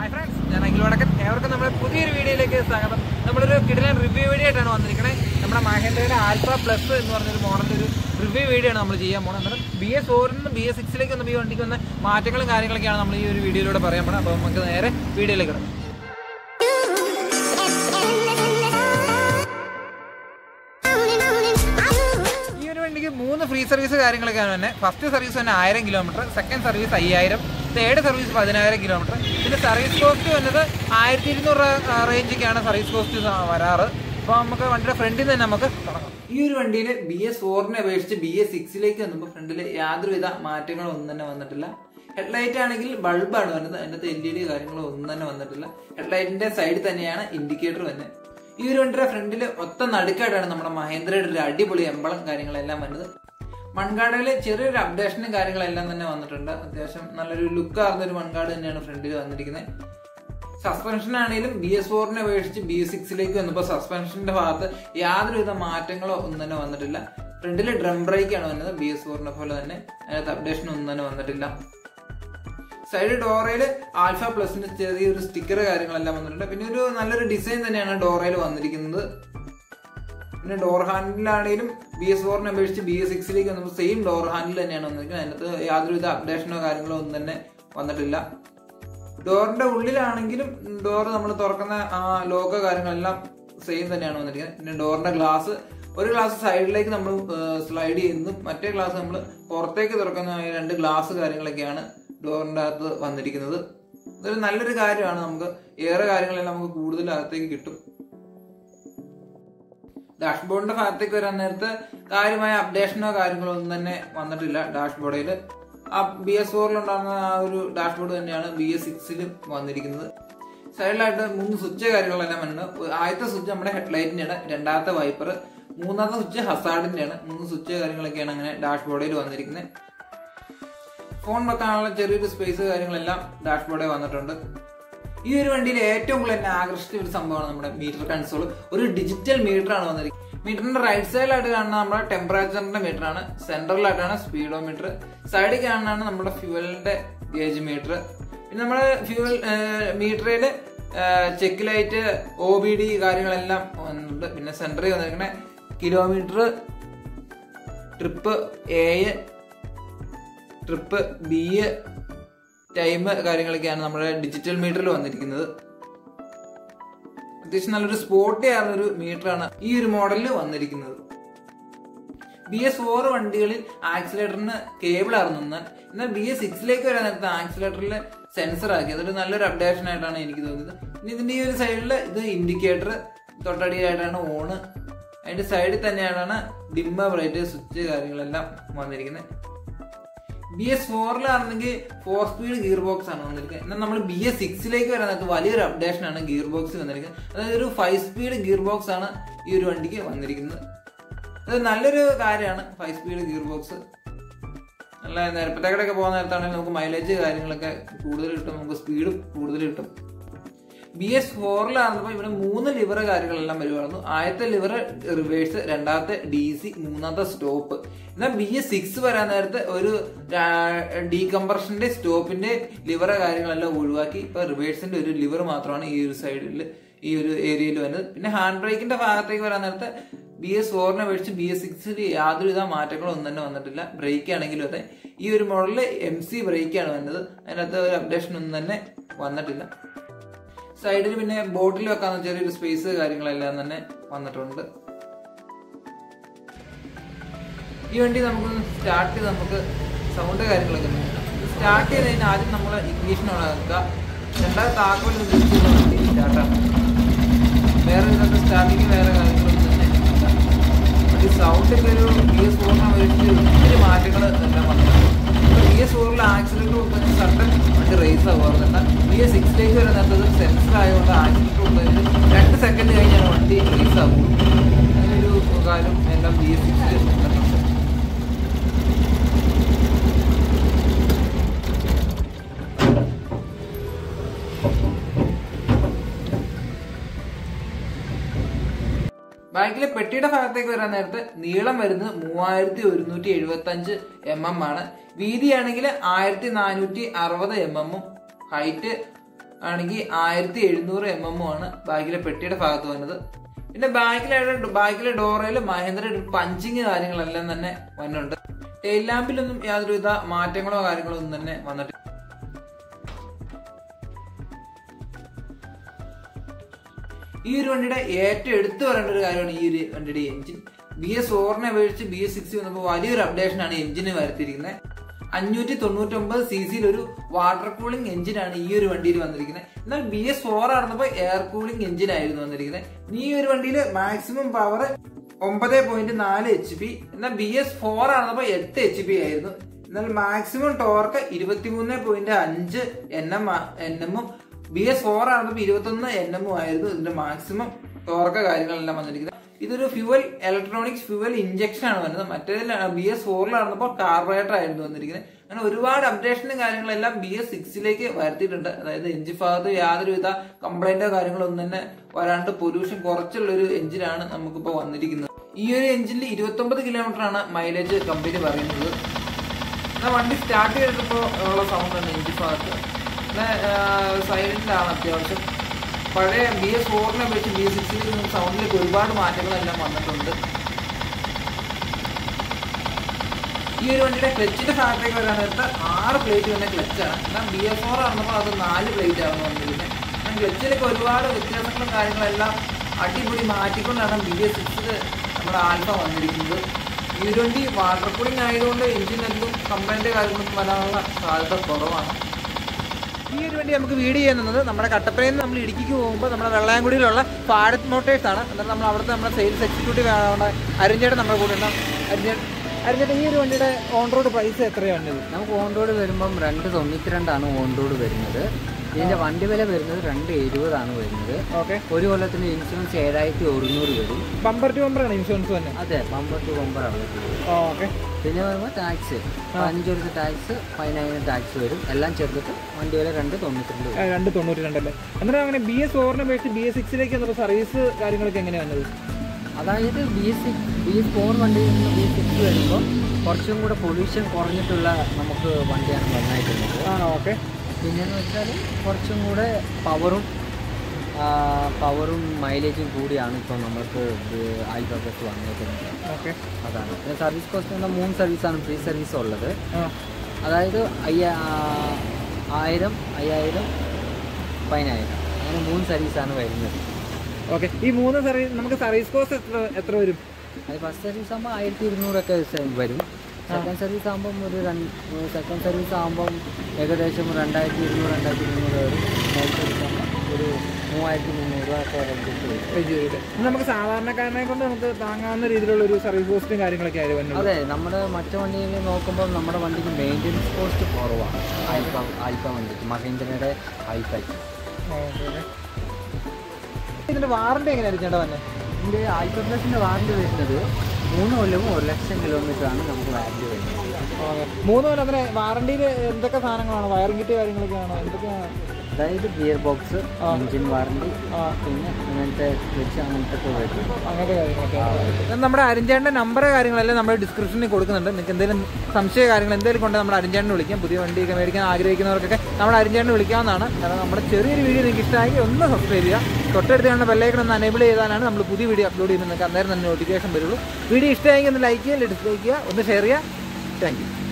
Hi friends, ഞാൻ അഖിലോടക്കൻ. ഏവർക്കും നമ്മുടെ പുതിയൊരു വീഡിയോയിലേക്ക് സ്വാഗതം. നമ്മളൊരു കിടിലൻ റിവ്യൂ വീഡിയോ ആയിട്ടാണ് വന്നിരിക്കുന്നത്. നമ്മുടെ മഹേന്ദ്രയുടെ ആൽഫ പ്ലസ് എന്ന് പറഞ്ഞൊരു മോഡലിൻ്റെ ഒരു റിവ്യൂ വീഡിയോ ആണ് നമ്മൾ ചെയ്യാൻ പോകുന്നത്. അന്നേരം BS4 നിന്ന് BS6 വന്ന ഈ വണ്ടിക്ക് വന്ന മാറ്റങ്ങളും കാര്യങ്ങളൊക്കെയാണ് നമ്മൾ ഈ ഒരു വീഡിയോയിലൂടെ പറയാൻ പോകുന്നത്. അപ്പോൾ നമുക്ക് നേരെ വീഡിയോയിലേക്ക് കിടക്കാം. ഈ ഒരു വണ്ടിക്ക് 3 ഫ്രീ സർവീസ് കാര്യങ്ങളൊക്കെയാണ് തന്നെ. ഫസ്റ്റ് സർവീസ് തന്നെ 1000 kilometre, second service 5000, third service 10000 kilometre. പിന്നെ സർവീസ് കോസ്റ്റ് വന്നത് 1200 റേഞ്ചൊക്കെയാണ് സർവീസ് കോസ്റ്റ് വരാറ്. അപ്പോൾ നമുക്ക് വണ്ടിയുടെ ഫ്രണ്ടിൽ തന്നെ നമുക്ക് തുടങ്ങാം. ഈ ഒരു വണ്ടിയിൽ BS4 അപേക്ഷിച്ച് BS6 വന്നപ്പോൾ ഫ്രണ്ടിൽ യാതൊരുവിധ മാറ്റങ്ങളും ഒന്നും തന്നെ വന്നിട്ടില്ല. ഹെഡ്ലൈറ്റ് ആണെങ്കിൽ ബൾബാണ് വരുന്നത്, അതിനകത്ത് LED കാര്യങ്ങളോ ഒന്നും തന്നെ വന്നിട്ടില്ല. ഹെഡ്ലൈറ്റിന്റെ സൈഡിൽ തന്നെയാണ് ഇൻഡിക്കേറ്റർ തന്നെ. ഈ ഒരു വണ്ടിയുടെ ഫ്രണ്ടിൽ ഒത്ത നടുക്കായിട്ടാണ് നമ്മുടെ മഹേന്ദ്രയുടെ ഒരു അടിപൊളി എംബളം കാര്യങ്ങളെല്ലാം വരുന്നത്. മൺകാടയിൽ ചെറിയൊരു അപ്ഡേഷനും കാര്യങ്ങളെല്ലാം തന്നെ വന്നിട്ടുണ്ട്. അത്യാവശ്യം നല്ലൊരു ലുക്ക് ആർന്ന ഒരു മൺകാട് തന്നെയാണ് ഫ്രണ്ടിൽ വന്നിരിക്കുന്നത്. സസ്പെൻഷൻ ആണെങ്കിലും BS4 അപേക്ഷിച്ച് BS6 വന്നപ്പോൾ സസ്പെൻഷന്റെ ഭാഗത്ത് യാതൊരുവിധ മാറ്റങ്ങളോ ഒന്നും തന്നെ വന്നിട്ടില്ല. ഫ്രണ്ടിൽ ഡ്രം ബ്രേക്ക് ആണ് വന്നത്, BS4 പോലെ തന്നെ. അതിനകത്ത് അപ്ഡേഷൻ ഒന്നും തന്നെ വന്നിട്ടില്ല. സൈഡ് ഡോറയിൽ ആൽഫ പ്ലസിന്റെ ചെറിയൊരു സ്റ്റിക്കർ കാര്യങ്ങളെല്ലാം വന്നിട്ടുണ്ട്. പിന്നെ ഒരു നല്ലൊരു ഡിസൈൻ തന്നെയാണ് ഡോറയിൽ വന്നിരിക്കുന്നത്. പിന്നെ ഡോർ ഹാൻഡിലാണെങ്കിലും BS4 അപേക്ഷിച്ച് BS6 വന്നപ്പോൾ സെയിം ഡോർ ഹാൻഡിൽ തന്നെയാണ് വന്നിരിക്കുന്നത്. അതിനകത്ത് യാതൊരുവിധ അപ്ഡേഷനോ കാര്യങ്ങളോ ഒന്നും തന്നെ വന്നിട്ടില്ല. ഡോറിന്റെ ഉള്ളിലാണെങ്കിലും ഡോർ നമ്മൾ തുറക്കുന്ന ആ ലോക്ക് കാര്യങ്ങളെല്ലാം സെയിം തന്നെയാണ് വന്നിരിക്കുന്നത്. പിന്നെ ഡോറിന്റെ ഗ്ലാസ്, ഒരു ഗ്ലാസ് സൈഡിലേക്ക് നമ്മൾ സ്ലൈഡ് ചെയ്യുന്നതും മറ്റേ ഗ്ലാസ് നമ്മൾ പുറത്തേക്ക് തുറക്കുന്ന 2 ഗ്ലാസ് കാര്യങ്ങളൊക്കെയാണ് ഡോറിന്റെ അകത്ത് വന്നിരിക്കുന്നത്. ഇതൊരു നല്ലൊരു കാര്യമാണ്. നമുക്ക് ഏറെ കാര്യങ്ങളെല്ലാം നമുക്ക് കൂടുതൽ അകത്തേക്ക് കിട്ടും. ഡാഷ്ബോർഡിന്റെ ഭാഗത്തേക്ക് വരാൻ നേരത്ത് കാര്യമായ അപ്ഡേഷനോ കാര്യങ്ങളോ ഒന്നും തന്നെ വന്നിട്ടില്ല. ഡാഷ്ബോർഡിൽ ആ BS4 ഉണ്ടാകുന്ന ആ ഒരു ഡാഷ്ബോർഡ് തന്നെയാണ് BS6 വന്നിരിക്കുന്നത്. സൈഡിലായിട്ട് 3 സ്വിച്ച് കാര്യങ്ങളെല്ലാം വരുന്നുണ്ട്. ആദ്യത്തെ സ്വിച്ച് നമ്മുടെ ഹെഡ്ലൈറ്റിന്റെയാണ്, രണ്ടാമത്തെ വൈപ്പർ, മൂന്നാമത്തെ സ്വിച്ച് ഹസാർഡിന്റെയാണ്. 3 സ്വിച്ച് കാര്യങ്ങളൊക്കെയാണ് അങ്ങനെ ഡാഷ്ബോർഡിൽ വന്നിരിക്കുന്നത്. ഫോൺ വെക്കാനുള്ള ചെറിയൊരു സ്പേസ് കാര്യങ്ങളെല്ലാം ഡാഷ്ബോർഡിൽ വന്നിട്ടുണ്ട്. ഈ ഒരു വണ്ടിയിൽ ഏറ്റവും കൂടുതൽ എന്നെ ആകർഷിച്ച ഒരു സംഭവമാണ് നമ്മുടെ മീറ്റർ കൺസോൾ. ഒരു ഡിജിറ്റൽ മീറ്റർ ആണ് വന്നിരിക്കുന്നത്. മീറ്ററിന്റെ റൈറ്റ് സൈഡിലായിട്ട് കാണുന്ന നമ്മുടെ ടെമ്പറേച്ചറിന്റെ മീറ്റർ ആണ്, സെന്ററിലായിട്ടാണ് സ്പീഡോമീറ്റർ, സൈഡിൽ കാണുന്നതാണ് നമ്മുടെ ഫ്യൂവലിന്റെ ഗേജ് മീറ്റർ. പിന്നെ നമ്മുടെ ഫ്യൂവൽ മീറ്ററിൽ ചെക്ക് ലൈറ്റ്, OBD കാര്യങ്ങളെല്ലാം വന്നിട്ടുണ്ട്. പിന്നെ സെന്ററിൽ വന്നിരിക്കുന്ന kilometre, trip A, trip B, time കാര്യങ്ങളൊക്കെയാണ് നമ്മുടെ ഡിജിറ്റൽ മീറ്ററിൽ വന്നിരിക്കുന്നത്. അത്യാവശ്യം നല്ലൊരു സ്പോർട്ടി ആയിരുന്നൊരു മീറ്ററാണ് ഈ ഒരു മോഡലിൽ വന്നിരിക്കുന്നത്. BS4 വണ്ടികളിൽ ആക്സിലേറ്ററിന് കേബിൾ ആയിരുന്നു, എന്നാൽ BS6 വരാൻ നേരത്തെ ആക്സിലേറ്ററിൽ സെൻസർ ആക്കി. അതൊരു നല്ലൊരു അപ്ഡേഷൻ ആയിട്ടാണ് എനിക്ക് തോന്നിയത്. ഇനി ഇതിന്റെ ഈ ഒരു സൈഡിൽ ഇത് ഇൻഡിക്കേറ്റർ, തൊട്ടടിയിലായിട്ടാണ് ഓണ്, അതിന്റെ സൈഡിൽ തന്നെയാണ് ഡിമ്മ ബ്രൈറ്റ് സ്വിച്ച് കാര്യങ്ങളെല്ലാം വന്നിരിക്കുന്നത്. BS4 4 സ്പീഡ് ഗിയർ ബോക്സ് ആണ് വന്നിരിക്കുന്നത്. എന്നാൽ നമ്മൾ BS6 വരാൻ നേരത്ത് വലിയൊരു അപ്ഡേഷൻ ആണ് ഗിയർ ബോക്സ് വന്നിരിക്കുന്നത്. അതായത് ഒരു 5 സ്പീഡ് ഗിയർ ബോക്സ് ആണ് ഈ ഒരു വണ്ടിക്ക് വന്നിരിക്കുന്നത്. അത് നല്ലൊരു കാര്യമാണ്. 5 സ്പീഡ് ഗിയർ ബോക്സ് നല്ല നിരപ്പത്തേക്കടൊക്കെ പോകുന്ന നേരത്താണെങ്കിൽ നമുക്ക് മൈലേജ് കാര്യങ്ങളൊക്കെ കൂടുതൽ കിട്ടും, നമുക്ക് സ്പീഡും കൂടുതൽ കിട്ടും. BS4 ഇവിടെ 3 ലിവർ കാര്യങ്ങളെല്ലാം വരുമായിരുന്നു. ആദ്യത്തെ ലിവർ റിവേഴ്സ്, രണ്ടാമത്തെ DC, മൂന്നാമത്തെ സ്റ്റോപ്പ്. എന്നാൽ BS6 വരാൻ നേരത്തെ ഒരു ഡീകംപ്രഷന്റെ സ്റ്റോപ്പിന്റെ ലിവർ കാര്യങ്ങളെല്ലാം ഒഴിവാക്കി ഇപ്പൊ റിവേഴ്സിന്റെ ഒരു ലിവർ മാത്രമാണ് ഈ ഒരു സൈഡിൽ, ഈ ഒരു ഏരിയയിൽ വരുന്നത്. പിന്നെ ഹാൻഡ് ബ്രേക്കിന്റെ ഭാഗത്തേക്ക് വരാൻ നേരത്തെ BS4 അപേക്ഷിച്ച് BS6 യാതൊരുവിധ മാറ്റങ്ങളും ഒന്നും തന്നെ വന്നിട്ടില്ല. ബ്രേക്ക് ആണെങ്കിലും അതെ, ഈ ഒരു മോഡലിൽ MC ബ്രേക്കാണ് വരുന്നത്. അതിനകത്ത് ഒരു അപ്ഡേഷൻ ഒന്നും തന്നെ വന്നിട്ടില്ല. സൈഡിൽ പിന്നെ ബോട്ടിൽ വെക്കാവുന്ന ചെറിയൊരു സ്പേസ് കാര്യങ്ങളെല്ലാം തന്നെ വന്നിട്ടുണ്ട്. ഈ വണ്ടി നമുക്ക് സ്റ്റാർട്ട് ചെയ്ത് നമുക്ക് സൗണ്ട് കാര്യങ്ങളൊക്കെ സ്റ്റാർട്ട് ചെയ്ത് കഴിഞ്ഞാൽ ആദ്യം നമ്മൾ ഇഗ്നിഷൻ ഓണാക്കുക, രണ്ടാമത് താക്കോൽ വണ്ടി സ്റ്റാർട്ടാണ്. വേറെ ഇതൊക്കെ സ്റ്റാർട്ടിങ് വേറെ കാര്യങ്ങളൊന്നും തന്നെ ഇല്ല. വണ്ടി സൗണ്ടൊക്കെ ഒരു BS4 ഒത്തിരി മാറ്റങ്ങൾ എല്ലാം വന്നിട്ടുണ്ട്. BS4 ആക്സിഡന്റ് കൊടുക്കുന്ന സഡൻ വണ്ടി റേസ് ആകുമായിരുന്നു. എന്നാൽ BS6 വരെ നേരത്തെ സെൻസർ ആയതുകൊണ്ട് ആക്സിഡന്റ് കൊടുത്തതിന് 2 സെക്കൻഡ് കഴിഞ്ഞാണ് വണ്ടി റേസ് ആകുള്ളൂ. അങ്ങനൊരു കാര്യം എല്ലാം BS6 വന്നിട്ടുണ്ട്. ബാക്കിലെ പെട്ടിയുടെ ഭാഗത്തേക്ക് വരാൻ നേരത്തെ നീളം വരുന്നത് 3175 mm ആണ്. വീതിയാണെങ്കിൽ 1460 mm, ഹൈറ്റ് ആണെങ്കിൽ 1700 mm ആണ് ബാക്കിലെ പെട്ടിയുടെ ഭാഗത്ത് വന്നത്. പിന്നെ ബാക്കിലെ ഡോറയിൽ മഹേന്ദ്ര പഞ്ചിങ് കാര്യങ്ങളെല്ലാം തന്നെ വന്നിട്ടുണ്ട്. ടെയിൽ ലാമ്പിലൊന്നും യാതൊരുവിധ മാറ്റങ്ങളോ കാര്യങ്ങളോ ഒന്നും തന്നെ വന്നിട്ടില്ല. ഈ ഒരു വണ്ടിയുടെ ഏറ്റവും എടുത്തു പറയേണ്ട ഒരു കാര്യമാണ് ഈ ഒരു വണ്ടിയുടെ എഞ്ചിൻ. BS4 അപേക്ഷിച്ച് BS6 വന്നപ്പോൾ വലിയൊരു അപ്ഡേഷൻ ആണ് എഞ്ചിന് വരുത്തിയിരിക്കുന്നത്. 599 cc ഒരു വാട്ടർ കൂളിംഗ് എഞ്ചിനാണ് ഈ ഒരു വണ്ടിയിൽ വന്നിരിക്കുന്നത്. എന്നാൽ BS4 ആയിരുന്നപ്പോൾ എയർ കൂളിംഗ് എഞ്ചിൻ ആയിരുന്നു വന്നിരിക്കുന്നത്. ഈ ഒരു വണ്ടിയിൽ മാക്സിമം പവർ 9.4 HP, എന്നാൽ BS4 ആയിരുന്നപ്പോൾ 8 HP ആയിരുന്നു. എന്നാൽ മാക്സിമം ടോർക്ക് 23.5 Nm, BS4 ആയിരുന്നപ്പോൾ 21 Nm ആയിരുന്നു ഇതിന്റെ മാക്സിമം ടോർക്ക് കാര്യങ്ങളെല്ലാം വന്നിരിക്കുന്നത്. ഇതൊരു ഇലക്ട്രോണിക്സ് ഫ്യൂവൽ ഇഞ്ചക്ഷൻ ആണ് വരുന്നത്. മറ്റേതിൽ BS4 കാർബറേറ്റർ ആയിരുന്നു വന്നിരിക്കുന്നത്. അങ്ങനെ ഒരുപാട് അപ്ഡേഷനും കാര്യങ്ങളെല്ലാം BS6 വരുത്തിയിട്ടുണ്ട്. അതായത് എഞ്ചിൻ ഭാഗത്ത് യാതൊരുവിധ കംപ്ലൈന്റോ കാര്യങ്ങളോ ഒന്നും തന്നെ വരാണ്ട് പൊല്യൂഷൻ കുറച്ചുള്ള ഒരു എഞ്ചിനാണ് നമുക്കിപ്പോൾ വന്നിരിക്കുന്നത്. ഈ ഒരു എഞ്ചിനിൽ 29 കിലോമീറ്റർ ആണ് മൈലേജ് കമ്പനി പറയുന്നത്. എന്നാൽ വണ്ടി സ്റ്റാർട്ട് ചെയ്തിട്ടപ്പോൾ ഉള്ള സൗണ്ട് ആണ് എഞ്ചിൻ ഭാഗത്ത്. സൈലന്റ് ആണ് അത്യാവശ്യം. പഴയ BS4 അപേക്ഷിച്ച് BS6 സൗണ്ടിലേക്ക് ഒരുപാട് മാറ്റങ്ങളെല്ലാം വന്നിട്ടുണ്ട്. ഈ ഒരു വണ്ടിയുടെ ക്ലച്ചിന്റെ ഭാഗത്തേക്ക് വരാൻ നേരത്തെ 6 പ്ലേറ്റ് വന്ന ക്ലച്ചാണ്. എന്നാൽ BS4 ആണെന്നപ്പോൾ അത് 4 പ്ലേറ്റ് ആണെന്ന് വന്നിരിക്കുന്നത്. എന്നാൽ ക്ലച്ചിലൊക്കെ ഒരുപാട് വ്യത്യാസങ്ങളും കാര്യങ്ങളെല്ലാം അടിപൊളി മാറ്റിക്കൊണ്ടാണ് BS6 നമ്മുടെ ആൽഫ വന്നിരിക്കുന്നത്. ഈ ഒരു വണ്ടി വാട്ടർ കൂളിംഗ് ആയതുകൊണ്ട് എഞ്ചിനൊന്നും കംപ്ലൈന്റ് കാര്യങ്ങളൊന്നും വരാനുള്ള സാധ്യത കുറവാണ്. ഈ ഒരു വണ്ടി നമുക്ക് വീഡിയോ ചെയ്യുന്നത് നമ്മുടെ കട്ടപ്പനയിൽ നിന്ന് നമ്മൾ ഇടുക്കിക്ക് പോകുമ്പോൾ നമ്മുടെ വെള്ളായംകുടിയിലുള്ള ഭാരത് മോട്ടേഴ്സ് ആണ്. എന്നിട്ട് നമ്മൾ അവിടുത്തെ നമ്മുടെ സെയിൽസ് എക്സിക്യൂട്ടീവ് ആണ് അരുൺചേട്ടൻ നമ്മുടെ കൂടെ ഉണ്ടാവും. അരുൺചേട്ടൻ, ഈ ഒരു വണ്ടിയുടെ ഓൺ റോഡ് പ്രൈസ് എത്രയാണ്? നമുക്ക് ഓൺ റോഡ് വരുമ്പം 292 ഓൺ റോഡ് വരുന്നത്. ഇതിന്റെ വണ്ടി വില വരുന്നത് 270 ആണ് വരുന്നത്. ഓക്കെ. ഒരു കൊല്ലത്തിന് ഇൻഷുറൻസ് 7100 വരും. ബമ്പർ ടു ബമ്പർ ആണ് ഇൻഷുറൻസ് തന്നെ? അതെ, ബമ്പർ ടു ബമ്പർ ആണ്. ഓക്കെ. പിന്നെ വരുമ്പോൾ ടാക്സ് 15 ടാക്സ്, 15 ടാക്സ് വരും. എല്ലാം ചേർത്തിട്ട് വണ്ടി വില 292. 292 അല്ലേ? എന്നിട്ട് അങ്ങനെ BS4 അപേക്ഷിച്ച് BS6 സർവീസ് കാര്യങ്ങളൊക്കെ എങ്ങനെയാണ് വന്നത്? അതായത് BS4 വണ്ടിയിൽ നിന്ന് BS6 വരുമ്പോൾ കുറച്ചും കൂടെ പൊല്യൂഷൻ കുറഞ്ഞിട്ടുള്ള നമുക്ക് വണ്ടിയാണ് നന്നായിട്ടുള്ളത്. ഓക്കെ. പിന്നെയെന്ന് വെച്ചാൽ കുറച്ചും കൂടെ പവറും മൈലേജും കൂടിയാണ് ഇപ്പോൾ നമ്മൾക്ക് ആൽഫ പ്ലസ് വന്നേക്കുന്നത്. ഓക്കെ. അതാണ്. പിന്നെ സർവീസ് കോസ്റ്റ് എന്നാൽ 3 സർവീസാണ് ഫ്രീ സർവീസ് ഉള്ളത്. അതായത് 1000, 5000, 10000 അങ്ങനെ 3 സർവീസാണ് വരുന്നത്. ഓക്കെ. ഈ 3 സർവീസ് നമുക്ക് സർവീസ് കോസ്റ്റ് എത്ര വരും? അത് ഫസ്റ്റ് സർവീസ് ആകുമ്പോൾ 1200 വരും. സെക്കൻഡ് സർവീസ് ആകുമ്പം സെക്കൻഡ് സർവീസ് ആകുമ്പം ഏകദേശം 2200 വരും. തേർഡ് സർവീസ് ആകുമ്പോൾ ഒരു 3300 വരും. നമുക്ക് സാധാരണക്കാരനെ കൊണ്ട് നമുക്ക് താങ്ങാവുന്ന രീതിയിലുള്ള ഒരു സർവീസ് കോസ്റ്റും കാര്യങ്ങളൊക്കെ ആയി വരുന്നത്. അതെ, നമ്മുടെ മറ്റു വണ്ടിയിൽ നോക്കുമ്പോൾ നമ്മുടെ വണ്ടിക്ക് മെയിൻ്റെനൻസ് കോസ്റ്റ് കുറവാണ്. ആൽഫ വണ്ടിക്ക്, മഹീന്ദ്രയുടെ ആൽഫ. ഇതിന്റെ വാറണ്ടി എങ്ങനെയായിരിക്കും ചേട്ടാ തന്നെ? ഇതിൻ്റെ ആൽഫ പ്ലസിൻ്റെ വാറണ്ടി വരുന്നത് 3 കൊല്ലവും 1,00,000 കിലോമീറ്ററാണ് നമുക്ക് വാറണ്ടി വരുന്നത്. 3 കൊല്ലം. അങ്ങനെ വാറണ്ടിയിൽ എന്തൊക്കെ സാധനങ്ങളാണ്? വയറിംഗ് കിറ്റ് കാര്യങ്ങളൊക്കെയാണോ? എന്തൊക്കെയാണ്? അതായത് ഗിയർ ബോക്സ്, എഞ്ചിൻ വാറണ്ടി, പിന്നെ അങ്ങനത്തെ ക്ലച്ച് അങ്ങനത്തെ കാര്യങ്ങളൊക്കെ. നമ്മുടെ അരുൺചേട്ടൻ്റെ നമ്പർ കാര്യങ്ങളെല്ലാം നമ്മുടെ ഡിസ്ക്രിപ്ഷനിൽ കൊടുക്കുന്നുണ്ട്. നിങ്ങൾക്ക് എന്തെങ്കിലും സംശയ കാര്യങ്ങൾ എന്തെങ്കിലും കൊണ്ട് നമ്മുടെ അരുൺചേട്ടനെ വിളിക്കാം. പുതിയ വണ്ടിയൊക്കെ മേടിക്കാൻ ആഗ്രഹിക്കുന്നവർക്കൊക്കെ നമ്മുടെ അരുൺചേട്ടനെ വിളിക്കാവുന്നതാണ്. കാരണം നമ്മുടെ ചെറിയൊരു വീഡിയോ നിങ്ങൾക്ക് ഇഷ്ടമായി ഒന്ന് സബ്സ്ക്രൈബ് ചെയ്യുക. തൊട്ടടുത്ത് കാണുന്ന ബെല്ലൈക്കൺ ഒന്ന് എനേബിൾ ചെയ്താലാണ് നമ്മൾ പുതിയ വീഡിയോ അപ്ലോഡ് ചെയ്യുന്നത് നിങ്ങൾക്ക് അന്നേരം തന്നെ നോട്ടിഫിക്കേഷൻ വരുള്ളൂ. വീഡിയോ ഇഷ്ടമായെങ്കിൽ ഒന്ന് ലൈക്ക് ചെയ്യുക, ഡിസ്ലൈക്ക് ചെയ്യുക, ഒന്ന് ഷെയർ ചെയ്യുക. Thank U.